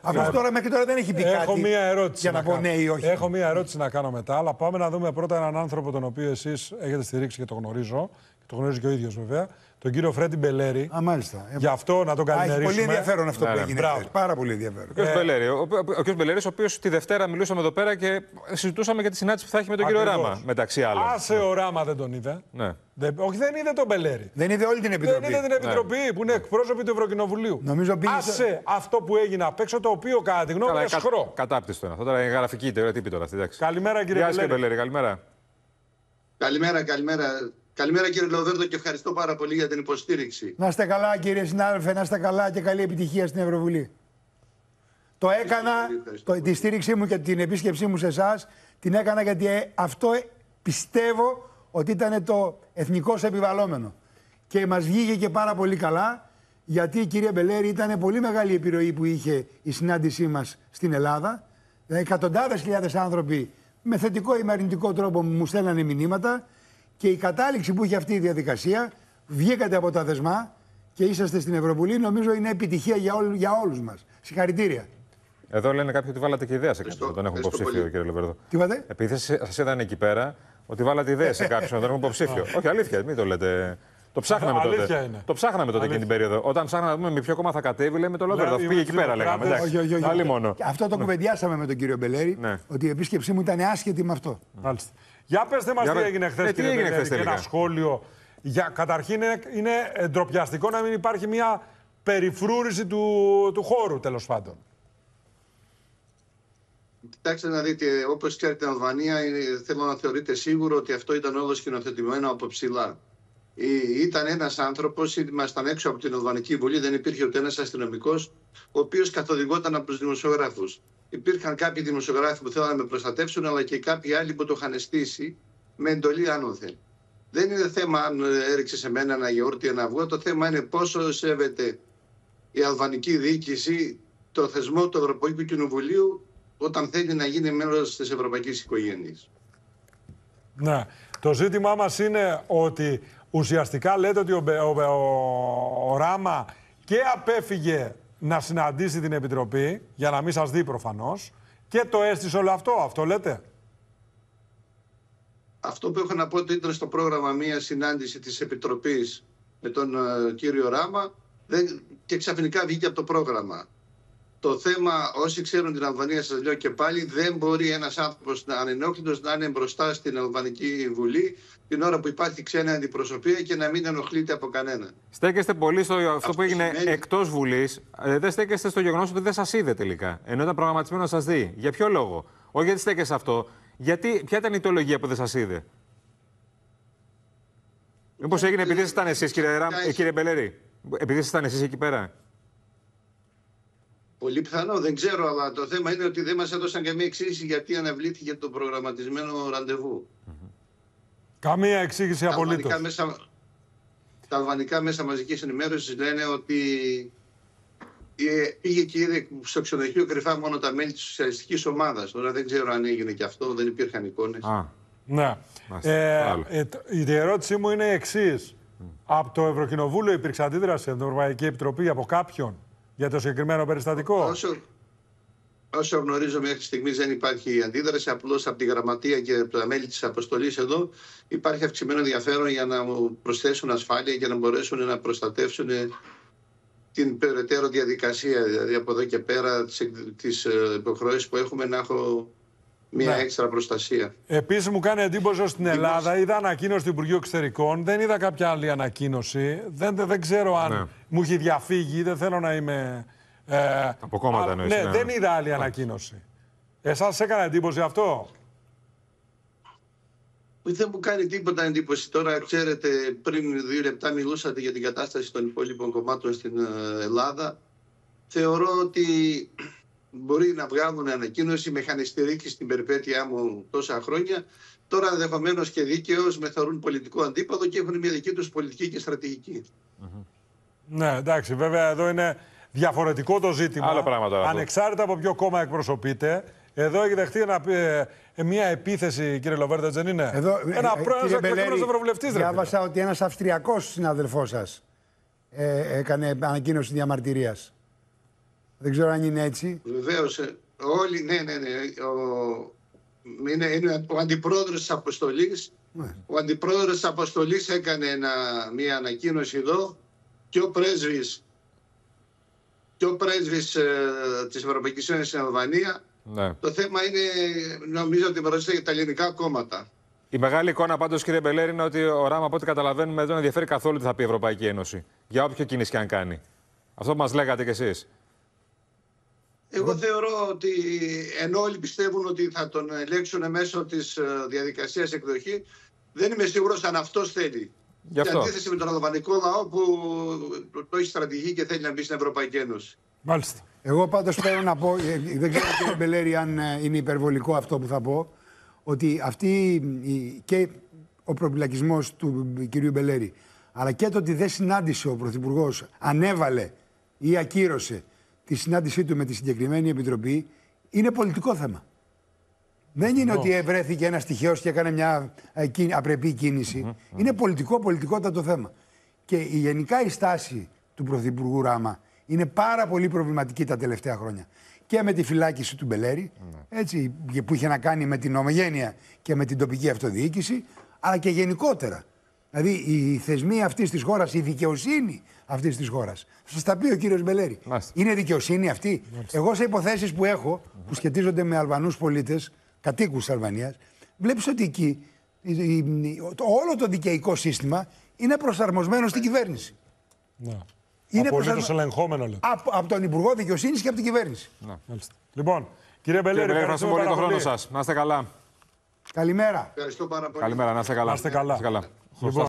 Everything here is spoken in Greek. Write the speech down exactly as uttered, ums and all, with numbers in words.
Αυτό τώρα μέχρι τώρα δεν έχει πει Έχω κάτι μία ερώτηση για να, να πω ναι ή όχι. Έχω μία ερώτηση να κάνω μετά, αλλά πάμε να δούμε πρώτα έναν άνθρωπο τον οποίο εσείς έχετε στηρίξει και το γνωρίζω. Και το γνωρίζει και ο ίδιος βέβαια. Τον κύριο Φρέντι Μπελέρη. Α, μάλιστα. Γι' αυτό να τον καλημερίσουμε. Έχει πολύ ενδιαφέρον αυτό ναι, που ναι. έγινε. Μπράβο. Πάρα πολύ ενδιαφέρον. Ο κ. Μπελέρη, ο, ο κ. Μπελέρης, ο οποίος τη Δευτέρα μιλούσαμε εδώ πέρα και συζητούσαμε για τη συνάντηση που θα έχει με τον Ακριβώς. κύριο Ράμα, μεταξύ άλλων. Άσε ο Ράμα δεν τον είδε. Ναι. Δεν, όχι, δεν είδε τον Μπελέρη. Δεν είδε όλη την επιτροπή. Δεν είδε την επιτροπή ναι. που είναι εκπρόσωποι του Ευρωκοινοβουλίου. Νομίζω πήγε... Άσε αυτό που έγινε απ' έξω, το οποίο κατά τη γνώμη μου είναι κα, σχρό. Κατάπτυστο είναι αυτό. Τώρα είναι γραφική ιδέα, τύπη τώρα αυτή. Καλημέρα κύριε Μπελέρη. Μπελέρη. Καλημέρα. Καλημέρα, καλημέρα. Καλημέρα κύριε Λοβέρδο και ευχαριστώ πάρα πολύ για την υποστήριξη. Να είστε καλά κύριε συνάδελφε, να είστε καλά και καλή επιτυχία στην Ευρωβουλή. Το έκανα, το, τη στήριξή μου και την επίσκεψή μου σε εσάς την έκανα γιατί ε, αυτό ε, πιστεύω ότι ήταν το εθνικώς επιβαλλόμενο. Και μας βγήκε και πάρα πολύ καλά γιατί κύριε Μπελέρη ήταν πολύ μεγάλη επιρροή που είχε η συνάντησή μας στην Ελλάδα. Εκατοντάδες χιλιάδες άνθρωποι με θετικό ή με αρνητικό τρόπο μου στέλνανε μηνύματα. Και η κατάληξη που είχε αυτή η διαδικασία, βγήκατε από τα δεσμά και είσαστε στην Ευρωβουλή, νομίζω είναι επιτυχία για, όλου, για όλους μας. Συγχαρητήρια. Εδώ λένε κάποιοι ότι βάλατε και ιδέα σε κάποιον να τον έχουν υποψήφιο, κύριε Λοβέρδο. Τι είπατε? Επειδή σας είδαν εκεί πέρα ότι βάλατε ιδέα σε κάποιον να τον έχουν υποψήφιο. Όχι, αλήθεια, μην το λέτε. Το ψάχναμε τότε. Το ψάχναμε τότε εκείνη την περίοδο. Όταν ψάχναμε να δούμε με ποιο κόμμα θα κατέβει, λέμε το Λοβέρδο. Πήγε εκεί πέρα, λέγαμε. Όχι, όχι, όχι. Άλλη μόνο. Αυτό το κουβεντιάσαμε με τον κύριο Μπελέρη, ότι η επίσκεψή μου ήταν άσχετη με αυτό. Μάλιστα. Για πέστε μας τι έγινε χθες, κύριε Μπελέρη, και ένα σχόλιο. Για, καταρχήν είναι, είναι ντροπιαστικό να μην υπάρχει μια περιφρούρηση του, του χώρου, τέλος πάντων. Κοιτάξτε να δείτε, όπως ξέρετε την Αλβανία, θέλω να θεωρείτε σίγουρο ότι αυτό ήταν όλο σκηνοθετημένο από ψηλά. Ήταν ένας άνθρωπος, ήμασταν έξω από την Αλβανική Βουλή, δεν υπήρχε ούτε ένας αστυνομικός, ο οποίος καθοδηγόταν από τους δημοσιογράφους. Υπήρχαν κάποιοι δημοσιογράφοι που θέλανε να με προστατεύσουν, αλλά και κάποιοι άλλοι που το είχαν στήσει με εντολή άνωθεν. Δεν είναι θέμα αν έριξε σε μένα ένα γιαούρτι, ένα αυγό. Το θέμα είναι πόσο σέβεται η αλβανική διοίκηση το θεσμό του Ευρωπαϊκού Κοινοβουλίου όταν θέλει να γίνει μέλος της ευρωπαϊκής οικογένειας. Ναι. Το ζήτημά μας είναι ότι ουσιαστικά λέτε ότι ο, ο, ο, ο Ράμα και απέφυγε να συναντήσει την Επιτροπή, για να μην σας δει προφανώς, και το έστησε όλο αυτό. Αυτό λέτε? Αυτό που έχω να πω ότι ήταν στο πρόγραμμα μία συνάντηση της Επιτροπής με τον uh, κύριο Ράμα δεν, και ξαφνικά βγήκε από το πρόγραμμα. Το θέμα, όσοι ξέρουν την Αλβανία, σας λέω και πάλι, δεν μπορεί ένας άνθρωπος ανενόχλητος να είναι μπροστά στην Αλβανική Βουλή την ώρα που υπάρχει ξένη αντιπροσωπεία και να μην ενοχλείται από κανένα. Στέκεστε πολύ στο αυτό, αυτό που έγινε σημαίνει... εκτός Βουλής. Ε, δεν στέκεστε στο γεγονός ότι δεν σας είδε τελικά. Ενώ ήταν προγραμματισμένο να σας δει. Για ποιο λόγο? Όχι γιατί στέκεστε αυτό. Γιατί, ποια ήταν η ιτολογία που δεν σας είδε? Μήπως έγινε επειδή ήσασταν εσείς, κύριε, Ράμ, ε, κύριε Μπελέρη? Επειδή ήσασταν εσείς εκεί πέρα? Πολύ πιθανό, δεν ξέρω, αλλά το θέμα είναι ότι δεν μας έδωσαν καμία εξήγηση γιατί αναβλήθηκε το προγραμματισμένο ραντεβού. Mm-hmm. Καμία εξήγηση απολύτως. Τα, μέσα, τα αλβανικά μέσα μαζικής ενημέρωσης λένε ότι πήγε και είδε στο ξενοδοχείο κρυφά μόνο τα μέλη της σοσιαλιστικής ομάδας. Τώρα δεν ξέρω αν έγινε και αυτό, δεν υπήρχαν εικόνες. Ah. Ναι. Ε, ε, η ερώτησή μου είναι η εξής. Mm. Από το Ευρωκοινοβούλιο υπήρξε αντίδραση από την Ευρωπαϊκή Επιτροπή, από κάποιον, για το συγκεκριμένο περιστατικό? Όσο, όσο γνωρίζω μέχρι στιγμής δεν υπάρχει αντίδραση. Απλώς από τη Γραμματεία και από τα μέλη της αποστολής εδώ υπάρχει αυξημένο ενδιαφέρον για να μου προσθέσουν ασφάλεια και να μπορέσουν να προστατεύσουν την περαιτέρω διαδικασία. Δηλαδή από εδώ και πέρα τις υποχρεώσεις που έχουμε να έχω μια ναι. έξτρα προστασία. Επίσης μου κάνει εντύπωση ότι στην Ελλάδα είδα ανακοίνωση του Υπουργείου Εξωτερικών, δεν είδα κάποια άλλη ανακοίνωση. Δεν, δεν ξέρω αν ναι. μου έχει διαφύγει, δεν θέλω να είμαι... Ε, από κόμματα εννοείς. Ναι, ναι, δεν είδα άλλη ανακοίνωση. Εσάς έκανε εντύπωση αυτό? Δεν μου κάνει τίποτα εντύπωση. Τώρα, ξέρετε, πριν δύο λεπτά μιλούσατε για την κατάσταση των υπόλοιπων κομμάτων στην Ελλάδα. Θεωρώ ότι μπορεί να βγάλουν ανακοίνωση, με είχαν στηρίξει στην περιπέτειά μου τόσα χρόνια. Τώρα ενδεχομένως και δίκαιος με θεωρούν πολιτικό αντίποδο και έχουν μια δική τους πολιτική και στρατηγική. Mm-hmm. Ναι, εντάξει, βέβαια εδώ είναι διαφορετικό το ζήτημα. Άλλο πράγμα τώρα. Ανεξάρτητα από ποιο κόμμα εκπροσωπείτε, εδώ έχει δεχτεί ένα, ε, μια επίθεση, κύριε Λοβέρδο, δεν είναι? Εδώ, ένα ε, πρώην εκλεγμένος ευρωβουλευτής. Διάβασα ότι ένας Αυστριακός συναδελφός σας ε, έκανε ανακοίνωση διαμαρτυρίας. Δεν ξέρω αν είναι έτσι. Βεβαίως. Όλοι, ναι, ναι, ναι. Ο, είναι, είναι ο αντιπρόεδρος της Αποστολής. Ναι. Ο αντιπρόεδρος της Αποστολής έκανε ένα, μια ανακοίνωση εδώ και ο πρέσβης, και ο πρέσβης ε, της Ευρωπαϊκής Ένωσης στην Αλβανία. Ναι. Το θέμα είναι, νομίζω ότι με ρωτήσετε για τα ελληνικά κόμματα. Η μεγάλη εικόνα πάντως, κύριε Μπελέρη, είναι ότι ο Ράμα, από ό,τι καταλαβαίνουμε, δεν ενδιαφέρει καθόλου τι θα πει η Ευρωπαϊκή Ένωση. Για όποιο κίνηση και αν κάνει. Αυτό που μας λέγατε κι εσείς. Εγώ θεωρώ ότι ενώ όλοι πιστεύουν ότι θα τον ελέγξουν μέσω της διαδικασίας εκδοχή, δεν είμαι σίγουρος αν αυτός θέλει. Γι' αυτό. Σε αντίθεση με τον αλβανικό λαό που το έχει στρατηγεί και θέλει να μπει στην Ευρωπαϊκή Ένωση. Μάλιστα. Εγώ πάντως θέλω να πω, δεν ξέρω κύριε Μπελέρη αν είναι υπερβολικό αυτό που θα πω, ότι αυτή και ο προπυλακισμός του κυρίου Μπελέρη, αλλά και το ότι δεν συνάντησε ο Πρωθυπουργός, ανέβαλε ή ακύρωσε τη συνάντησή του με τη συγκεκριμένη επιτροπή, είναι πολιτικό θέμα. Δεν είναι oh. ότι βρέθηκε ένας τυχαίος και έκανε μια απρεπή κίνηση. Mm-hmm. Είναι πολιτικό, πολιτικότατο θέμα. Και η γενικά η στάση του Πρωθυπουργού Ράμα είναι πάρα πολύ προβληματική τα τελευταία χρόνια. Και με τη φυλάκιση του Μπελέρη, mm. έτσι, που είχε να κάνει με την ομογένεια και με την τοπική αυτοδιοίκηση, αλλά και γενικότερα. Δηλαδή οι θεσμοί αυτής της χώρας, η δικαιοσύνη αυτής της χώρας. Θα σας τα πει ο κύριος Μπελέρη. Μάλιστα. Είναι δικαιοσύνη αυτή. Μάλιστα. Εγώ σε υποθέσεις που έχω, mm-hmm. που σχετίζονται με Αλβανούς πολίτες, κατοίκους της Αλβανίας, βλέπεις ότι εκεί όλο το δικαιικό σύστημα είναι προσαρμοσμένο στην κυβέρνηση. Ναι. Είναι απολύτως ελεγχόμενο, λέτε. Από, από τον Υπουργό Δικαιοσύνης και από την κυβέρνηση. Ναι. Λοιπόν, κύριε Μπελέρη, ευχαριστώ πολύ τον χρόνο σας. Να είστε καλά. Καλημέρα. Ευχαριστώ πάρα πολύ. Καλημέρα, να είστε καλά. Να είστε καλά. Να είστε καλά. Λοιπόν.